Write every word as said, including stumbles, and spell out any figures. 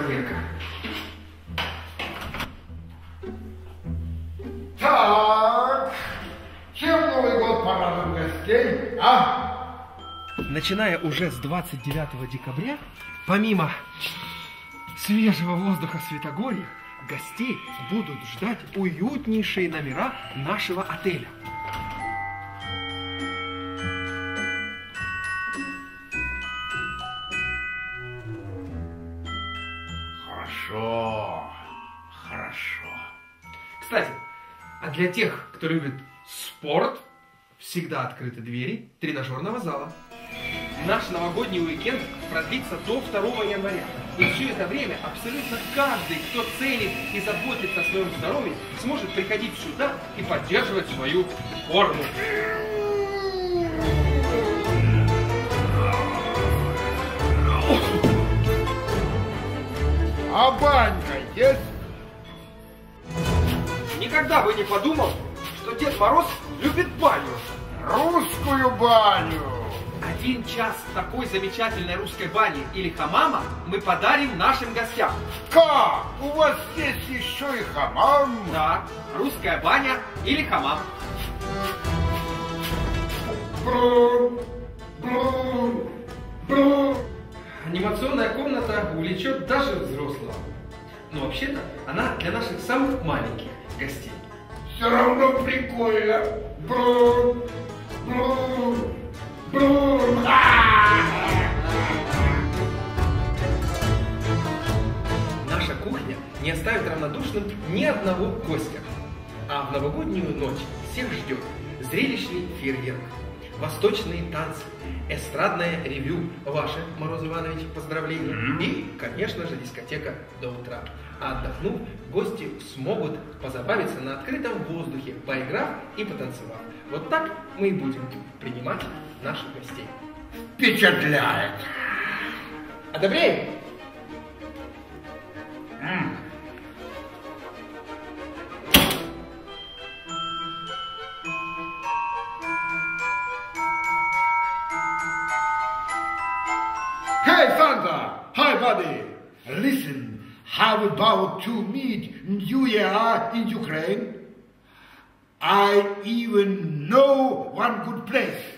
века. Так, чем Новый год порадует гостей, а? Начиная уже с двадцать девятого декабря, помимо свежего воздуха Святогорья, гостей будут ждать уютнейшие номера нашего отеля. Хорошо, хорошо. Кстати, а для тех, кто любит спорт, всегда открыты двери тренажерного зала. Наш новогодний уикенд продлится до второго января. И все это время абсолютно каждый, кто ценит и заботится о своем здоровье, сможет приходить сюда и поддерживать свою форму. А банька есть? Никогда бы не подумал, что Дед Мороз любит баню. Русскую баню. Один час такой замечательной русской бани или хамама мы подарим нашим гостям. Как? У вас есть еще и хамам? Да, русская баня или хамам. Брум, брум, брум. Анимационная комната увлечет даже взрослого. Но вообще-то она для наших самых маленьких гостей. Все равно прикольно. Брум, брум, брум. Наша кухня не оставит равнодушным ни одного гостя. А в новогоднюю ночь всех ждет зрелищный фейерверк, восточные танцы, эстрадное ревю, ваше, Мороз Иванович, поздравления, mm-hmm. и, конечно же, дискотека до утра. А отдохнув, гости смогут позабавиться на открытом воздухе, поиграв и потанцевав. Вот так мы и будем принимать наших гостей. Впечатляет. Одобряем? Mm. Hey Santa! Hi buddy! Listen, how about to meet New Year in Ukraine? I even know one good place.